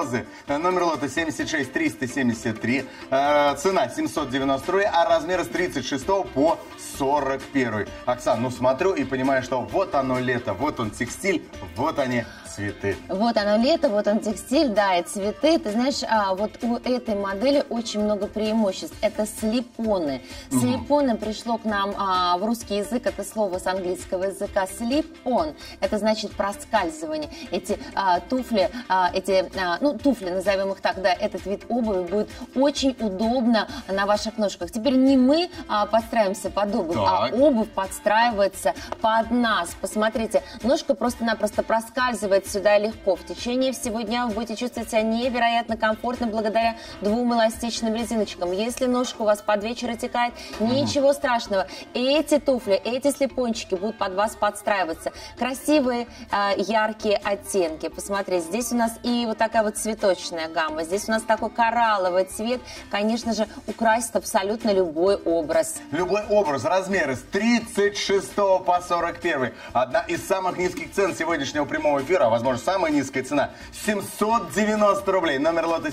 розы. Номер лота 76373. Цена 790 рублей, а размер с 36 по 41. Оксан, ну смотрю и понимаю, что вот оно лето, вот он текстиль, вот они цветы. Вот оно лето, вот он текстиль, да, и цветы. Ты знаешь, вот у этой модели очень много преимуществ. Это слипоны. Слипоны пришло к нам в русский язык, это слово с английского языка slip-on. Это значит проскальзывание. Эти туфли, туфли, назовем их так, да, этот вид обуви будет очень удобно на ваших ножках. Теперь не мы подстраиваемся под обувь, а обувь подстраивается под нас. Посмотрите, ножка просто-напросто проскальзывает сюда легко. В течение всего дня вы будете чувствовать себя невероятно комфортно благодаря двум эластичным резиночкам. Если ножка у вас под вечер отекает, ничего страшного. Эти туфли, эти слепончики будут под вас подстраиваться. Красивые, яркие оттенки. Посмотрите, здесь у нас и вот такая вот цветочная гамма. Здесь у нас такой коралловый цвет. Конечно же, украсит абсолютно любой образ. Любой образ, размеры с 36 по 41. Одна из самых низких цен сегодняшнего прямого эфира, возможно, самая низкая цена, 790 рублей. Номер лота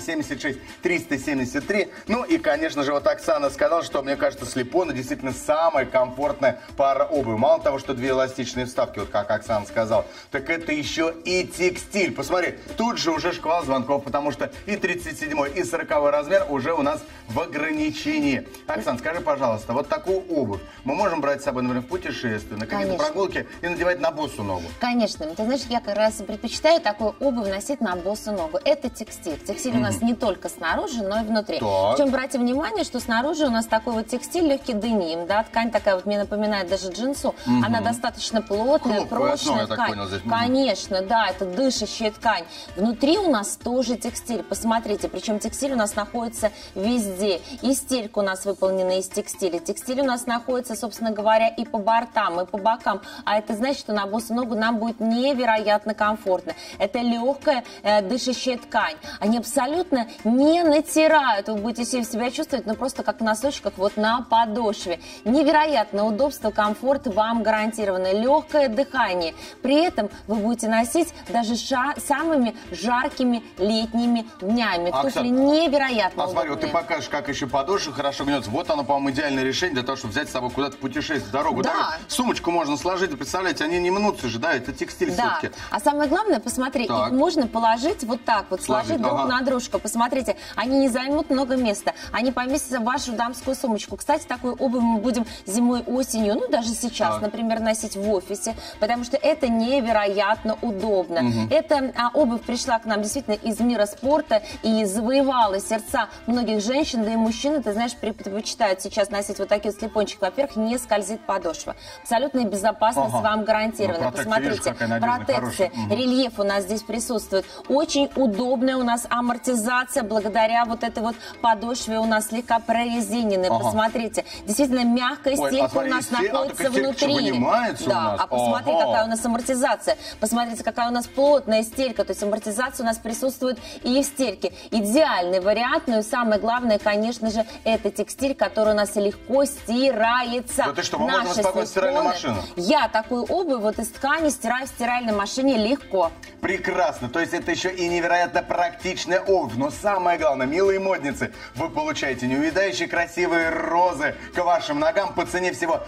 76373. Ну и, конечно же, вот Оксана сказала, что, мне кажется, слипоны действительно самая комфортная пара обуви. Мало того, что две эластичные вставки, вот как Оксана сказала, так это еще и текстиль. Посмотри, тут же уже шквал звонков, потому что и 37 и 40 размер уже у нас в ограничении. Оксана, скажи, пожалуйста, вот такую обувь мы можем брать с собой, например, в путешествие, на какие-то прогулки и надевать на босу ногу? Конечно. Ты знаешь, я как раз предпочитаю такую обувь носить на босу ногу. Это текстиль. Текстиль у нас не только снаружи, но и внутри. Причем обратите внимание, что снаружи у нас такой вот текстиль, легкий деним, да, ткань такая вот мне напоминает даже джинсу. Она достаточно плотная, прочная ткань. Конечно, да, это дышащая ткань. Внутри у нас тоже текстиль. Посмотрите, причем текстиль у нас находится везде. И стелька у нас выполнена из текстиля. Текстиль у нас находится, собственно говоря, и по бортам, и по бокам. А это значит, что на босу ногу нам будет невероятно комфортно. Это легкая дышащая ткань. Они абсолютно не натирают. Вы будете себя чувствовать, ну, просто как в носочках вот на подошве. Невероятное удобство, комфорт вам гарантировано. Легкое дыхание. При этом вы будете носить даже самыми жаркими летними днями. Туфли невероятно удобные. Смотри, вот ты покажешь, как еще подошва хорошо гнется. Вот оно, по-моему, идеальное решение для того, чтобы взять с собой куда-то путешествие, в дорогу. Да. Сумочку можно сложить, представляете, они не мнутся же, да, это текстиль все-таки. А самое главное, посмотри, их можно положить вот так вот, сложить друг на дружку. Посмотрите, они не займут много места, они поместятся в вашу дамскую сумочку. Кстати, такую обувь мы будем зимой, осенью, ну даже сейчас, например, носить в офисе, потому что это невероятно удобно. Эта обувь пришла к нам действительно из мира спорта и завоевала сердца многих женщин, да и мужчин, ты знаешь, предпочитают сейчас носить вот такие слепончики. Во-первых, не скользит подошва. Абсолютная безопасность вам гарантирована. Посмотрите, протекция, рельеф у нас здесь присутствует. Очень удобная у нас амортизация благодаря вот этой вот подошве у нас слегка прорезиненной. Посмотрите, действительно мягкая стелька у нас находится внутри. Да, а посмотри, какая у нас амортизация. Посмотрите, какая у нас плотная стелька. То есть амортизация у нас присутствует и в стельке. Идеальный вариант, но и самое главное, конечно же, это текстиль, который у нас легко стирается. Да ты что, мы можем использовать стиральную машину? Я такую обувь вот из ткани стираю в стиральной машине легко. Прекрасно. То есть это еще и невероятно практичная обувь. Но самое главное, милые модницы, вы получаете неувядающие красивые розы к вашим ногам по цене всего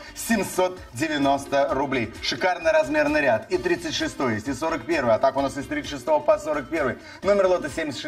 790 рублей. Шикарный размерный ряд. И 36 есть, и 41. А так у нас из 36 по 41. Номер лота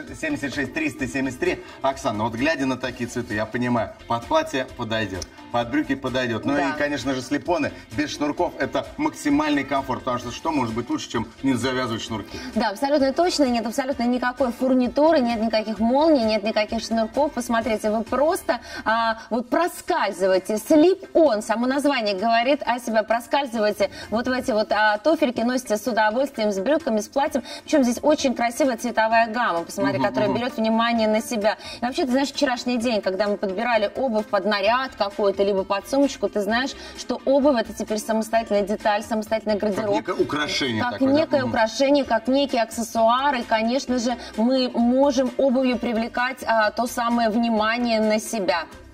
76373. Оксана, вот глядя на такие цветы, я понимаю, под платье подойдет, под брюки подойдет. Ну и, конечно же, слипоны без шнурков — это максимальный комфорт. Потому что может быть лучше, чем не завязывать шнурки? Да, абсолютно точно. Нет абсолютно никакой фурнитуры, нет никаких молний, нет никаких шнурков. Посмотрите, вы просто вот проскальзываете. Slip-on, само название говорит о себе. Проскальзываете вот в эти вот туфельки, носите с удовольствием, с брюками, с платьем. Причем здесь очень красивая цветовая гамма, посмотри, которая берет внимание на себя. И вообще, ты знаешь, вчерашний день, когда мы подбирали обувь под наряд какой-то, либо под сумочку, ты знаешь, что обувь — это теперь самостоятельная деталь, самостоятельный гардероб. Как некое украшение. Как некое украшение, как некий аксессуар. И, конечно же, мы можем обувью привлекать то самое внимание на себя.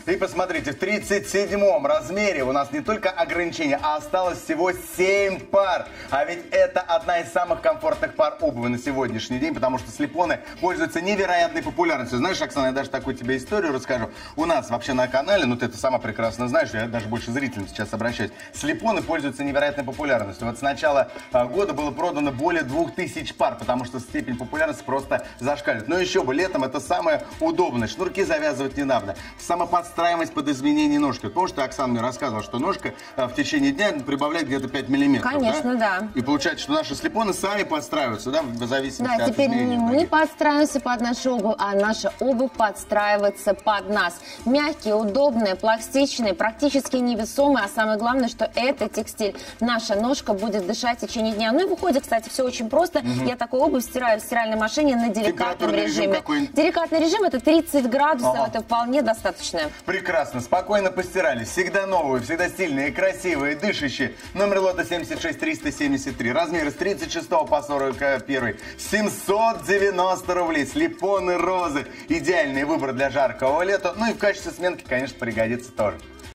И посмотрите, в 37-м размере у нас не только ограничение, а осталось всего 7 пар. А ведь это одна из самых комфортных пар обуви на сегодняшний день, потому что слепоны пользуются невероятной популярностью. Знаешь, Оксана, я даже такую тебе историю расскажу. У нас вообще на канале, ну ты это сама прекрасно знаешь, я даже больше зрителям сейчас обращаюсь, слепоны пользуются невероятной популярностью. Вот с начала года было продано более 2000 пар, потому что степень популярности просто зашкаливает. Но еще бы, летом это самое удобное. Шнурки завязывать не надо. Самоподстраиваемость под изменение ножки. Потому что Оксана мне рассказывала, что ножка в течение дня прибавляет где-то 5 миллиметров. Конечно, да. И получается, что наши слепоны сами подстраиваются, да, в зависимости от теперь изменения не мы подстраиваемся под нашу обувь, а наша обувь подстраивается под нас. Мягкие, удобные, пластичные, практически невесомые, а самое главное, что это текстиль. Наша ножка будет дышать в течение дня. Ну и выходит, кстати, все очень просто. Я такую обувь стираю в стиральной машине на деликатном режиме. Деликатный режим — это 30 градусов, это вполне достаточно. Прекрасно, спокойно постирали. Всегда новые, всегда стильные, красивые, дышащие. Номер лота 76373. Размеры с 36 по 41. 790 рублей. Слепоны розы. Идеальный выбор для жаркого лета. Ну и в качестве сменки, конечно, пригодится тоже.